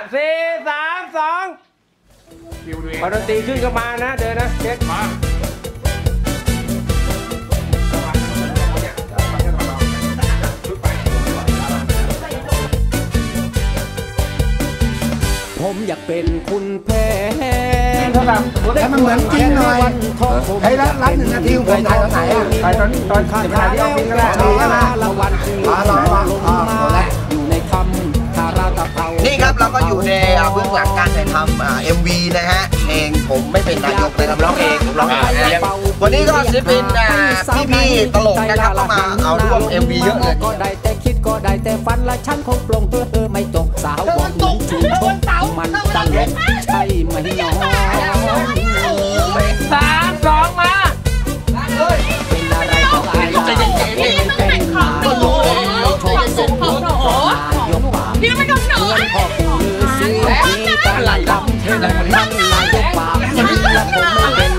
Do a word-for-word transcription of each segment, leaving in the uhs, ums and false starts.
สี่สามสองพอดนตรีขึ้นก็มานะเดินนะเช็คมาผมอยากเป็นคุณแพ้ให้มันเหมือนจริงหน่อยไอ้ร้านร้านหนึ่งนาทีผมถ่ายตอนไหนอ่ะถ่ายตอนตอนถ่ายที่ออฟฟิศก็ได้ดีนะมาลองมาอยู่ในคำคาราตะเภานี่ครับเราก็อยู่ในเบื้องหลังการถ่ายทำเอ็มวีนะฮะเพลงผมไม่เป็นนายกนะครับร้องเองผมร้องเองวันนี้ก็ศิลปินพี่พี่ตลกนะครับก็มาเอาร่วม เอ็ม วี เยอะเลยก็ได้แต่คิดก็ได้แต่ฝันและฉันคงปลงเพื่อเธอไม่ตกสาวบอกตกชูชกมันตลกใช่ไหมน้องสามสองมาเป็นอะไรก็เป็นได้เป็นนายกชอบสมบูรณ์นายกป่าเพื่อนพ่อปู่ฤาษีที่ตลาดดำเทนมันนายกป่าและผมไม่เป็น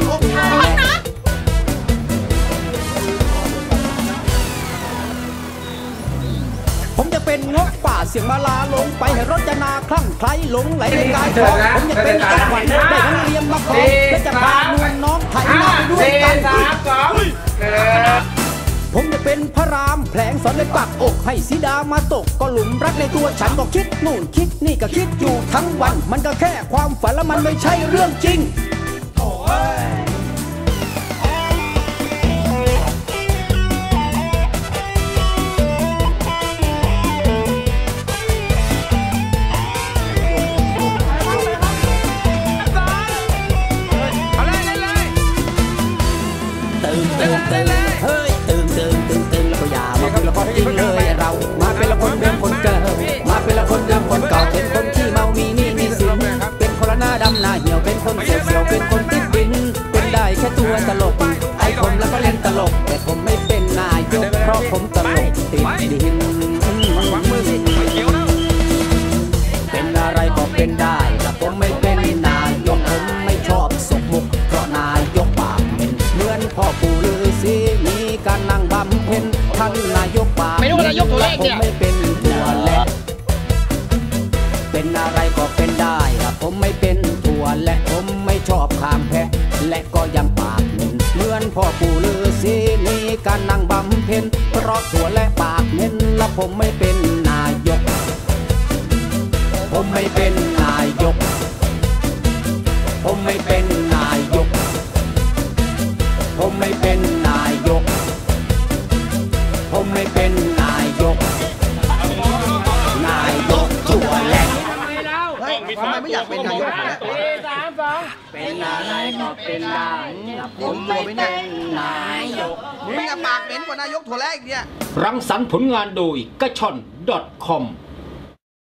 ผมจะเป็นงกป่าเสียงมาลาลงไปให้รจนาคลั่งไคล้หลงไหลในกายของผมจะเป็นจังหวัดได้ทั้งเรียมมาขอและจะพานวลน้องไทยมาด้วยกันผมจะเป็นพระรามแผลงสอนในปากอกให้สีดามาตกก็หลุมรักในตัวฉันก็คิดนู่นคิดนี่ก็คิดอยู่ทั้งวันมันก็แค่ความฝันและมันไม่ใช่เรื่องจริงเฮ้ยตื่นตื่นตื่นตื่นแล้วก็อย่ามาเป็นละคนจริงเลยเรามาเป็นละคนเดิมคนเก่ามาเป็นละคนเดิมคนเก่าเป็นคนที่เมามีนี่มีสินเป็นคนละหน้าดำหน้าเหี่ยวเป็นคนเสียวเสียวเป็นคนติดดินเป็นได้แค่ตัวตลกไอ้ผมแล้วก็เล่นตลกแต่ผมไม่เป็นนายกเพราะผมตลกติดดินเป็นอะไรก็เป็นได้แต่ผมไม่เป็นนายกผมไม่ชอบสกมุกเพราะนายกปากเป็นเหมือนพ่อปู่ฤาษีมีการนั่งบำเพ็ญท่านนายกปากไม่รู้ว่านายกตัวเลขเนี่ยผมไม่เป็นตัวแหละเป็นอะไรก็เป็นได้แต่ผมไม่เป็นตัวและผมไม่ชอบข้ามแพะและก็ยังปากเหม็นเหมือนพ่อปู่ฤาษีมีการนั่งบำเพ็ญเพราะตัวและปากเหม็นและผมไม่เป็นนายกผมไม่เป็นนายกผมไม่เป็นนายกผมไม่เป็นนายกผมไม่เป็นนายกนายกจั่วแหลกเฮ้ยทำไมไม่อยากเป็นนายกสี่สามสองเป็นอะไรก็เป็นได้ผมไม่เป็นนายกมึงอะปากเหม็นกว่านายกถั่วแรกเนี่ยรังสรรค์ผลงานโดยกระชอน .com